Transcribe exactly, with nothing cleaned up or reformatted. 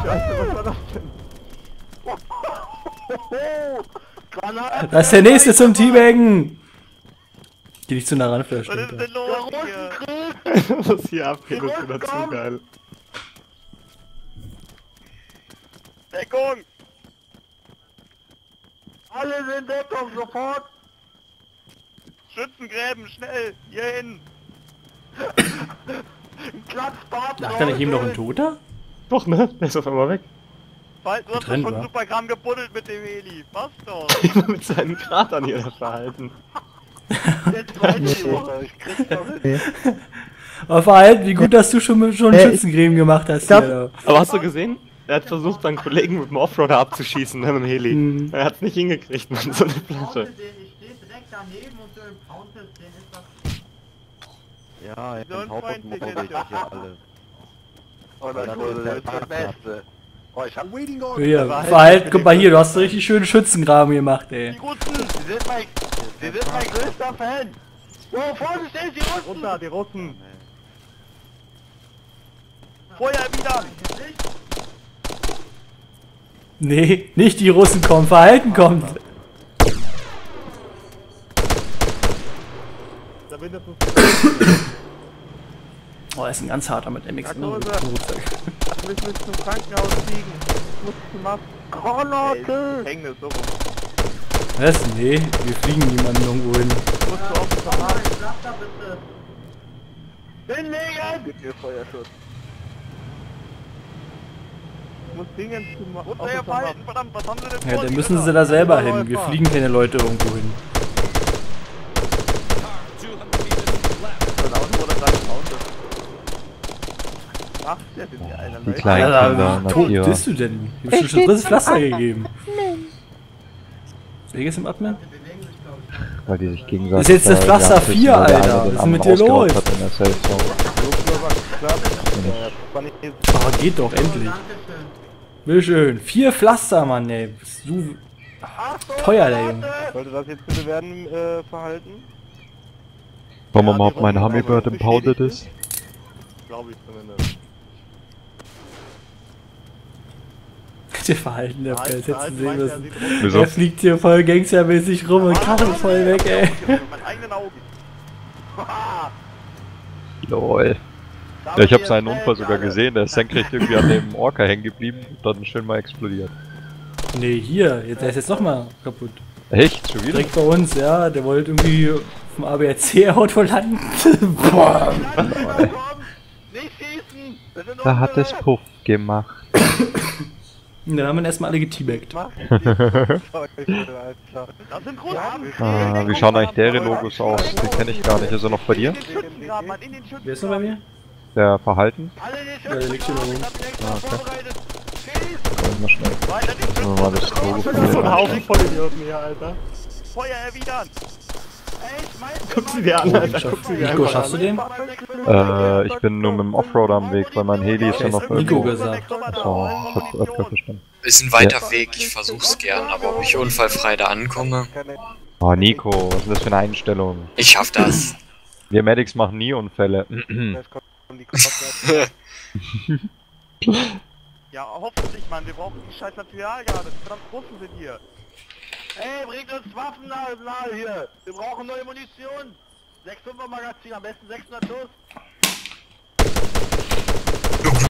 Scheiße, was war das denn? Granaten! Das ist der nächste zum Teabaggen! Geh nicht zu nah ran, vielleicht. Was ist denn los hier? Was hier abgeht, ist wieder zu geil. Deckung! Alle sind Deckung, sofort! Schützengräben, schnell! Hier hin! Ein Klatzbart! Lag da nicht eben noch ein Toter? Doch, ne? Der ist auf einmal weg. Weil du hast doch Getrennt, schon wa? super Gramm gebuddelt mit dem Heli. Passt doch! Immer mit seinen Kratern hier das Verhalten. Jetzt weiß ich, ich krieg's doch hin. Aber Verhalten, wie gut, dass du schon, schon Äh, Schützengräben gemacht hast. glaub- Hier, Aber hast du gesehen? Er hat versucht, seinen Kollegen mit dem Offroader abzuschießen, ne, mit dem Heli. Hm. Er hat's nicht hingekriegt, man, so eine Flasche. Ich stehe direkt daneben und so im Counter, den ist das... Ja, So ein im Hauptort Freund, brauche ich der- hier alle. Oh, das ist der Beste. Oh, ich hab... hier, Verhalten, guck mal hier, du hast einen richtig schönen Schützengraben gemacht, ey. Die Russen! Sie sind mein... Sie sind mein größter Fan! Oh, Vorsicht, ey, die Russen! Runter, die Russen! Feuer wieder! Nee, nicht die Russen kommen, Verhalten kommt. Da mindestens... Oh, er ist ein ganz harter mit M X. Ja, so ist er. Wir müssen zum Krankenhaus fliegen. Ich muss zum Mast. Granate! Gefängnis, so rum. Was? Nee, wir fliegen niemanden irgendwo hin. Ich muss zu offen zum Mast. Ich sag da bitte. Hinlegen! Gib mir Feuerschutz. Ich muss dringend zum Mast. Und Auto verhalten, verdammt, was haben sie denn Ja, vor? dann Die müssen Ritter? sie da selber Ja, hin. Wir fahren. fliegen keine Leute irgendwo hin. Von außen oder gleich im Auto? Ach, der sind die einer Die Leute. kleinen Kinder, Alter, wie tot Matthias. bist du denn? Ich hab schon schon drittes Pflaster gegeben. Welches im Admin? Weil die sich gegenseitig... Das ist jetzt das da Pflaster jagd müssen, vier, weil der Alter. eine Was den ist mit anderen dir ausgeraubt los? hat in der Safe Zone. Aber geht doch, endlich. Dankeschön. Bitteschön. Vier Pflaster, Mann, ey. Bist du teuer, der Junge. Sollte das jetzt bitte werden, äh, verhalten? Wollen wir Ja, mal, die ob mein Russen Hummingbird also impounded beschädigt ist? Glaube ich zumindest. Der Verhalten der Verhalten, Setzen Verhalten sehen meint, er müssen. sieht rum. Wieso? Er fliegt hier voll gangstermäßig rum und Karre voll weg, ey. Mit meinen eigenen Augen. Lol. Ja, ich habe seinen Unfall sogar gesehen, der ist senkrecht irgendwie an dem Orca hängen geblieben und dann schön mal explodiert. Nee, hier. Jetzt- Der ist jetzt nochmal kaputt. Echt? Schon wieder? Direkt bei uns, ja. Der wollte irgendwie vom A B R C-Auto landen. Boah. Nicht schießen! Wir sind Da hat es unsere- Puff gemacht. Und dann haben wir ihn erstmal alle geteabagt. Das sind Russen! Ah, wie schauen eigentlich deren Logos aus? Die kenne ich gar nicht. Ist er noch bei dir? In den Schützengraben, Mann, in den Schützengraben! Wer ist noch bei mir? Der Verhalten? Alle in den Ja, der liegt hier Schützengraben! oben. Ich hab ihn extra Ah, okay. vorbereitet! Schieß! Komm ich mal schnell. Weiter die Wollen wir mal das Logo Schützengraben! von Das ist so ein dir Haufen anschauen? Vollidioten hier, Alter. Feuer erwidern! Ey, schmeiß Guck sie dir an, Alter. Guck sie dir Nico, einfach schaffst du an. den? Äh, ich bin nur mit dem Offroader am Weg, weil mein Heli ist ja noch Nico irgendwo. gesagt. Achso, ich hab öfter verstanden. Ist ein weiter Weg, ich versuch's gern, aber ob ich unfallfrei da ankomme, Oh, Nico, was ist denn das für eine Einstellung? ich schaff das. Wir Medics machen nie Unfälle. Ja, hoffentlich, Mann, wir brauchen die scheiß Material gerade. Verdammt, Russen sind hier. Ey, bringt uns Waffen nahe, nahe hier! Wir brauchen neue Munition! sechs Komma fünfer Magazin, am besten sechshundert Schuss!